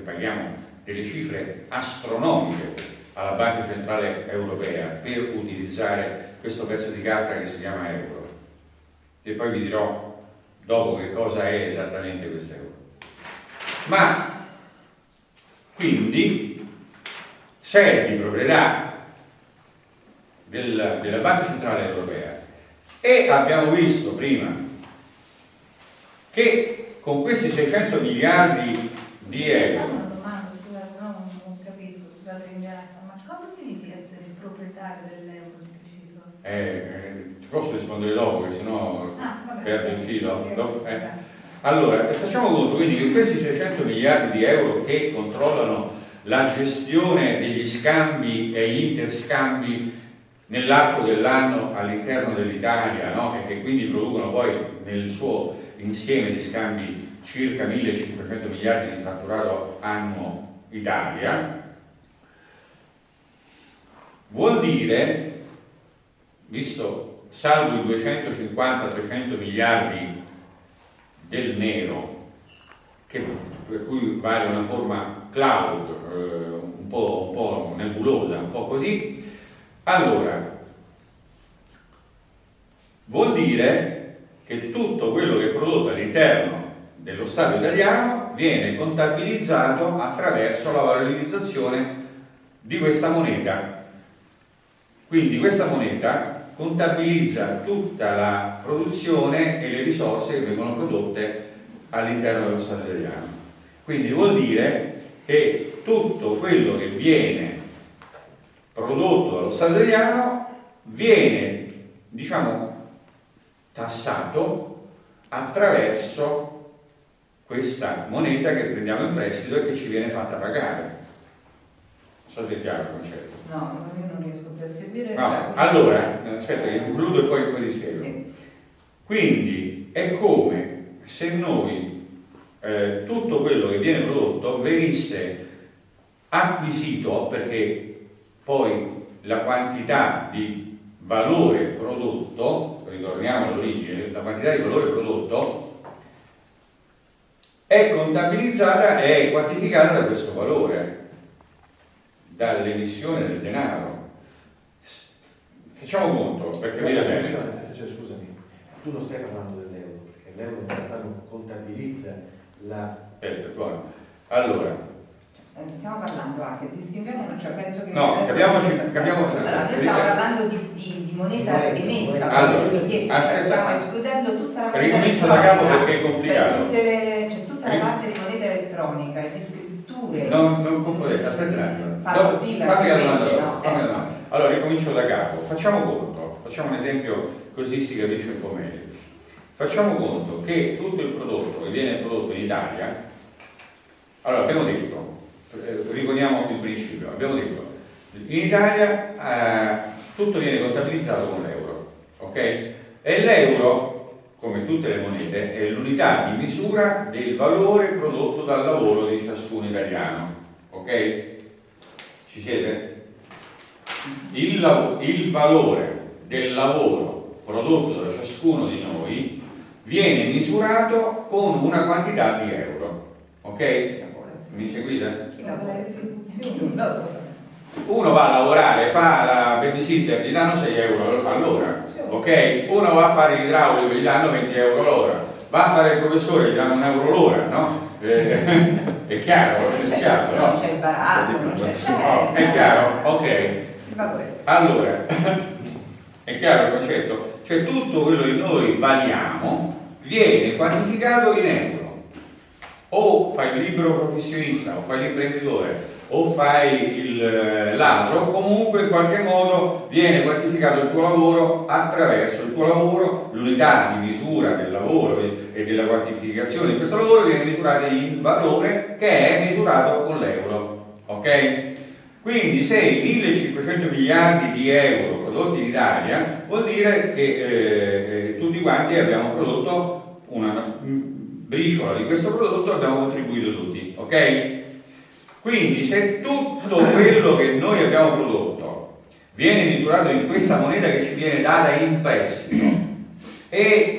paghiamo delle cifre astronomiche alla Banca Centrale Europea per utilizzare questo pezzo di carta che si chiama euro, e poi vi dirò dopo che cosa è esattamente questo euro. Ma quindi se è di proprietà della Banca Centrale Europea, e abbiamo visto prima che con questi 600 miliardi di euro... Una domanda, scusate, no, non capisco, scusate ma cosa significa essere il proprietario dell'euro di preciso? Ti posso rispondere dopo, che sennò perdo il filo? Okay. Allora, facciamo conto quindi che questi 600 miliardi di euro che controllano la gestione degli scambi e gli interscambi nell'arco dell'anno all'interno dell'Italia, no? E che quindi producono poi nel suo insieme di scambi circa 1500 miliardi di fatturato annuo Italia, vuol dire, visto salvo i 250-300 miliardi del nero, per cui vale una forma cloud, un po' nebulosa, un po' così, allora vuol dire che tutto quello che è prodotto all'interno dello Stato italiano viene contabilizzato attraverso la valorizzazione di questa moneta. Quindi questa moneta contabilizza tutta la produzione e le risorse che vengono prodotte all'interno dello Stato italiano. Quindi vuol dire che tutto quello che viene prodotto dallo Stato italiano viene, diciamo, tassato attraverso questa moneta che prendiamo in prestito e che ci viene fatta pagare. Non so se è chiaro il concetto. No, io non riesco più a seguire. No. Allora, aspetta che concludo e poi ti spiego. Sì. Quindi è come se noi tutto quello che viene prodotto venisse acquisito, perché poi la quantità di valore prodotto, ritorniamo all'origine, la quantità di valore prodotto è contabilizzata e quantificata da questo valore, dall'emissione del denaro. Facciamo conto, per capire bene. Scusami, tu non stai parlando dell'euro, perché l'euro in realtà non contabilizza la... Allora, stiamo parlando anche, distinguiamo, cioè penso che... No, capiamo. Allora, noi stiamo parlando di moneta emessa, allora, di biglietti, cioè stiamo escludendo tutta la moneta ricomincio da capo perché è complicato. C'è tutta la parte di moneta elettronica e di scritture. Non confondete, aspetta un attimo. Fammi la domanda. Allora, ricomincio da capo. Facciamo conto, facciamo un esempio così si capisce un po' meglio. Facciamo conto che tutto il prodotto che viene prodotto in Italia, allora abbiamo detto, riponiamo il principio, abbiamo detto, in Italia tutto viene contabilizzato con l'euro, ok? E l'euro, come tutte le monete, è l'unità di misura del valore prodotto dal lavoro di ciascun italiano, ok? Ci siete? Il valore del lavoro prodotto da ciascuno di noi viene misurato con una quantità di euro, ok? Mi seguite? Uno va a lavorare, fa la babysitter, gli danno 6 euro all'ora, ok? Uno va a fare l'idraulico, gli danno 20 euro l'ora, va a fare il professore, gli danno 1 euro l'ora, no? È chiaro, lo scienziato, no? C'è il baratto, non c'è... È chiaro? Ok. Allora, è chiaro il concetto? Cioè tutto quello che noi valiamo viene quantificato in euro. O fai il libero professionista, o fai l'imprenditore, o fai il ladro, comunque in qualche modo viene quantificato il tuo lavoro attraverso il tuo lavoro, l'unità di misura del lavoro e della quantificazione di questo lavoro viene misurata in valore che è misurato con l'euro, ok? Quindi se i 1500 miliardi di euro prodotti in Italia vuol dire che tutti quanti abbiamo prodotto una briciola di questo prodotto, abbiamo contribuito tutti, ok? Quindi se tutto quello che noi abbiamo prodotto viene misurato in questa moneta che ci viene data in prestito e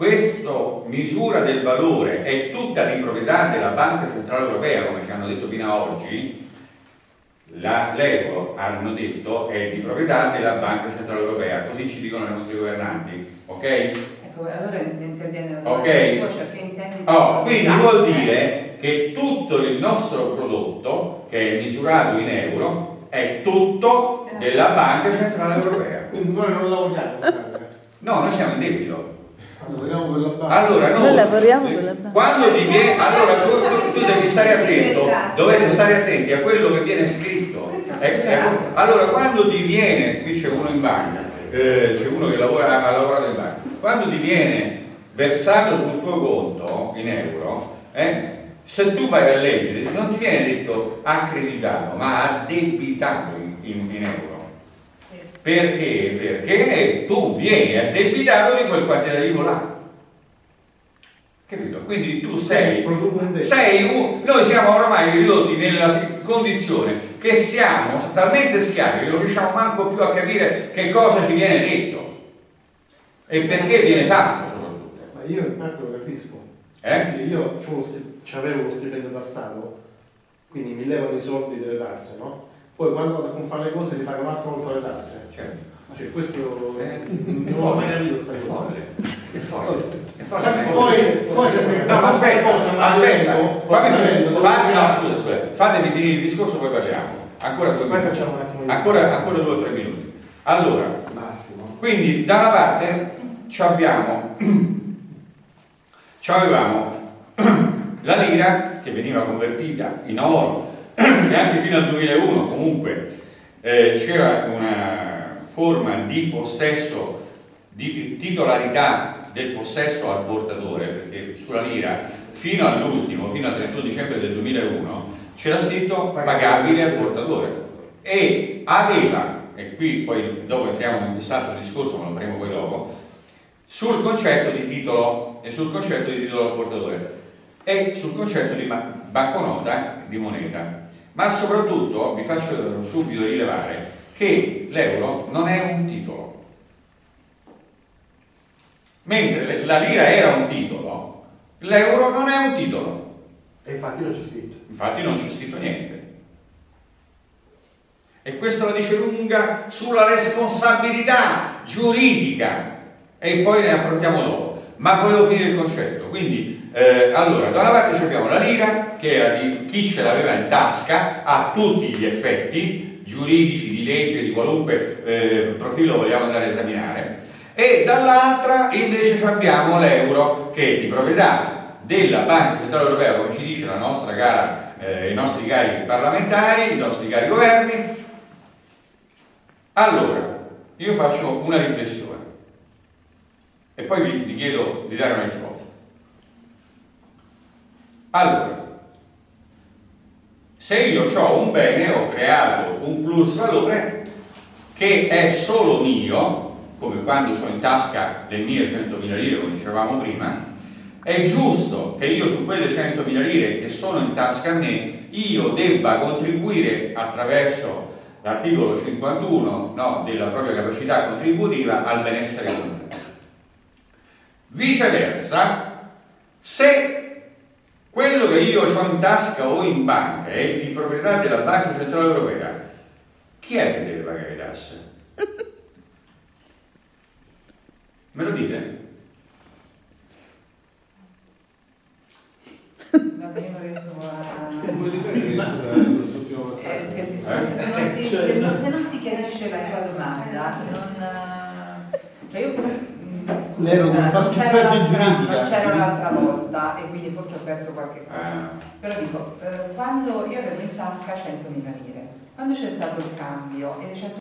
questa misura del valore è tutta di proprietà della Banca Centrale Europea, come ci hanno detto fino ad oggi, l'euro, hanno detto, è di proprietà della Banca Centrale Europea, così ci dicono i nostri governanti, ok? Ecco, allora interviene la domanda okay. sua, cioè che intendi quindi vuol dire che tutto il nostro prodotto, che è misurato in euro, è tutto della Banca Centrale Europea. Quindi noi non lavoriamo. No, noi siamo in debito. Lavoriamo per la banca. Allora, noi lavoriamo per la banca. Quando ti viene, allora tu devi stare attento, dovete stare attenti a quello che viene scritto. Allora, quando ti viene, qui c'è uno in banca, c'è uno che ha lavorato in banca, quando ti viene versato sul tuo conto in euro, se tu vai a leggere, non ti viene detto accreditato, ma addebitato in euro. Perché? Perché tu vieni addebitato di quel quantitativo là. Capito? Quindi tu noi siamo ormai ridotti nella condizione che siamo talmente schiavi che non riusciamo manco più a capire che cosa ci viene detto e perché viene fatto soprattutto. Ma io in parte lo capisco. Io avevo lo stipendio da Stato, quindi mi levano i soldi delle tasse, no? Poi quando vado a comprare le cose mi pago un'altra volta le tasse. Certo. Cioè questo non l'ho mai capito, sta cosa. È folle. No, ma aspetta, fatemi finire il discorso, poi parliamo. Ancora 2 minuti. Facciamo un attimo ancora 2 o 3 minuti. Allora, massimo. Quindi da una parte avevamo la lira che veniva convertita in oro e anche fino al 2001 comunque c'era una forma di possesso, di titolarità del possesso al portatore, perché sulla lira fino all'ultimo, fino al 31 dicembre del 2001 c'era scritto pagabile al portatore e aveva, e qui poi dopo entriamo in quest'altro discorso, ma lo faremo poi dopo, sul concetto di titolo e sul concetto di titolo al portatore e sul concetto di banconota di moneta. Ma soprattutto vi faccio subito rilevare che l'euro non è un titolo. Mentre la lira era un titolo, l'euro non è un titolo. E infatti non c'è scritto. Infatti non c'è scritto niente. E questo la dice lunga sulla responsabilità giuridica. E poi ne affrontiamo dopo. Ma volevo finire il concetto. Quindi, allora, da una parte abbiamo la lira, che era di chi ce l'aveva in tasca, a tutti gli effetti giuridici, di legge, di qualunque profilo vogliamo andare a esaminare, e dall'altra invece abbiamo l'euro, che è di proprietà della Banca Centrale Europea, come ci dice la nostra cara, i nostri cari parlamentari, i nostri cari governi. Allora, io faccio una riflessione e poi vi chiedo di dare una risposta. Allora, se io ho un bene, ho creato un plus valore che è solo mio, come quando ho in tasca le mie 100.000 lire, come dicevamo prima, è giusto che io su quelle 100.000 lire che sono in tasca a me, io debba contribuire attraverso l'articolo 51 della propria capacità contributiva al benessere comune. Viceversa, se quello che io ho in tasca o in banca è di proprietà della Banca Centrale Europea, chi è che deve pagare le tasse? Me lo dite? Va bene, non riesco se non si chiarisce la sua domanda, cioè io non c'era l'altra volta e quindi forse ho perso qualche cosa. Però dico, quando io avevo in tasca 100.000 lire, quando c'è stato il cambio e le 100.000